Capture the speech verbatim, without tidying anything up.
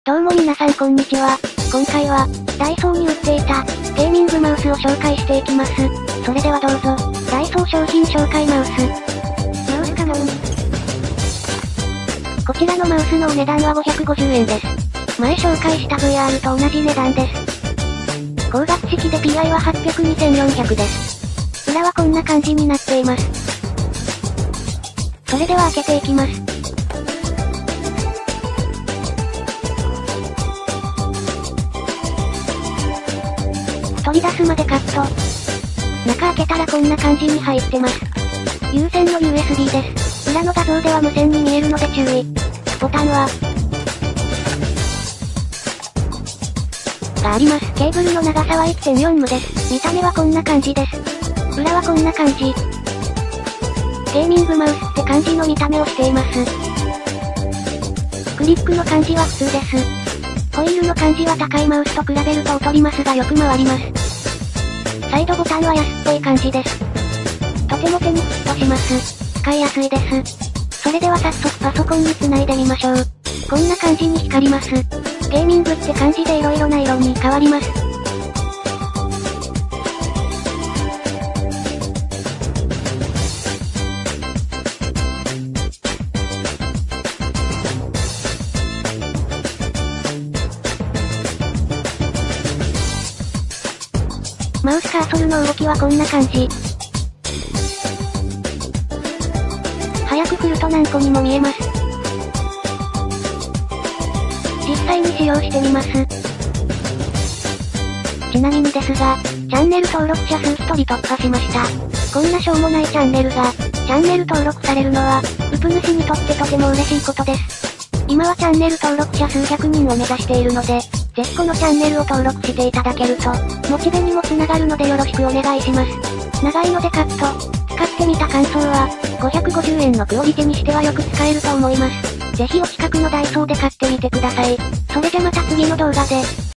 どうも皆さんこんにちは。今回は、ダイソーに売っていた、ゲーミングマウスを紹介していきます。それではどうぞ、ダイソー商品紹介マウス。マウスカノン。こちらのマウスのお値段はごひゃくごじゅうえんです。前紹介した ブイアール と同じ値段です。光学式で ピーアイ ははっぴゃく、にせんよんひゃくです。裏はこんな感じになっています。それでは開けていきます。取り出すまでカット。中開けたらこんな感じに入ってます。有線の ユーエスビー です。裏の画像では無線に見えるので注意。ボタンは、があります。ケーブルの長さは いってんよん ミリです。見た目はこんな感じです。裏はこんな感じ。ゲーミングマウスって感じの見た目をしています。クリックの感じは普通です。ホイールの感じは高いマウスと比べると劣りますがよく回ります。サイドボタンは安っぽい感じです。とても手にフィットします。使いやすいです。それでは早速パソコンにつないでみましょう。こんな感じに光ります。ゲーミングって感じで色々な色に変わります。マウスカーソルの動きはこんな感じ。早く振ると何個にも見えます。実際に使用してみます。ちなみにですが、チャンネル登録者数ひとり突破しました。こんなしょうもないチャンネルが、チャンネル登録されるのは、ウプ主にとってとても嬉しいことです。今はチャンネル登録者数ひゃくにんを目指しているので、ぜひこのチャンネルを登録していただけると、モチベにもつながるのでよろしくお願いします。長いのでカット。使ってみた感想は、ごひゃくごじゅうえんのクオリティにしてはよく使えると思います。ぜひお近くのダイソーで買ってみてください。それじゃまた次の動画で。